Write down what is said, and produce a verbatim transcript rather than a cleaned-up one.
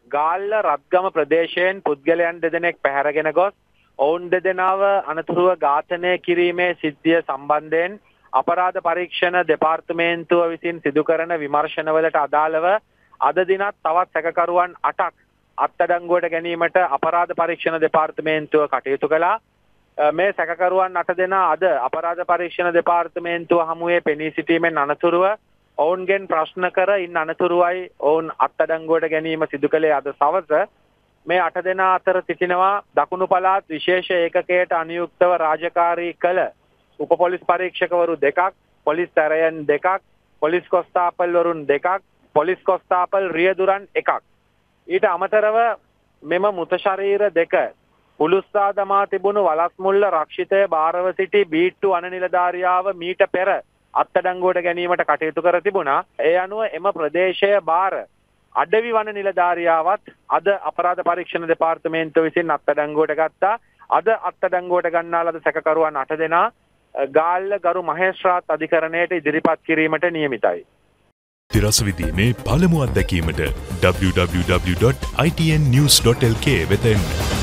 ගාල්ල රත්ගම ප්‍රදේශයෙන් පුද්ගලයන් දෙදෙනෙක් පැහැරගෙන ගොස් ඔවුන් දෙදෙනාව අනතුරුව ඝාතනය කිරීමේ සිද්ධිය සම්බන්ධයෙන් අපරාධ පරීක්ෂණ දෙපාර්තමේන්තුව විසින් සිදු කරන විමර්ශනවලට අදාළව අද දිනත් තවත් සැකකරුවන් අටක් අත්අඩංගුවට ගැනීමට අපරාධ පරීක්ෂණ දෙපාර්තමේන්තුව කටයුතු කළා. මේ සැකකරුවන් අට දෙනා අද අපරාධ පරීක්ෂණ දෙපාර්තමේන්තුව හමුවේ පෙනී සිටීමෙන් අනතුරුව ඔවුන්ගෙන් ප්‍රශ්න කර ඉන් අනතුරුවයි ඔවුන් අත්අඩංගුවට ගැනීම සිදු කළේ අද සවස. මේ අට දෙනා අතර සිටිනවා දකුණු පළාත් විශේෂ ඒකකයට අනුයුක්තව රාජකාරී කළ උප පොලිස් පරීක්ෂකවරු දෙකක්, පොලිස් තරයන් දෙකක්, පොලිස් කොස්තාපල්වරුන් දෙකක්, පොලිස් කොස්තාපල් රියදුරන් එකක්. ඊට අමතරව මෙම මృత ශරීර දෙක පුලුස්සා දමා තිබුණු වලස්මුල්ල රක්ෂිතය භාරව සිටි බීට්ටු අන නිලධාරියාව මීට පෙර අත්අඩංගුවට ගැනීමට කටයුතු කර තිබුණා. ඒ අනුව එම ප්‍රදේශය භාර අඩවි වන නිලධාරියාවත් අද අපරාධ පරීක්ෂණ දෙපාර්තමේන්තුව විසින් අත්අඩංගුවට ගත්තා. අද අත්අඩංගුවට ගන්නා ලද සැකකරුවන් අට දෙනා ගාල්ල ගරු මහේස්ත්‍රාත් අධිකරණයට ඉදිරිපත් කිරීමට නියමිතයි. තිරස විදීමේ පළමු අත්දැකීමට w w w dot i t n news dot l k වෙත එන්න.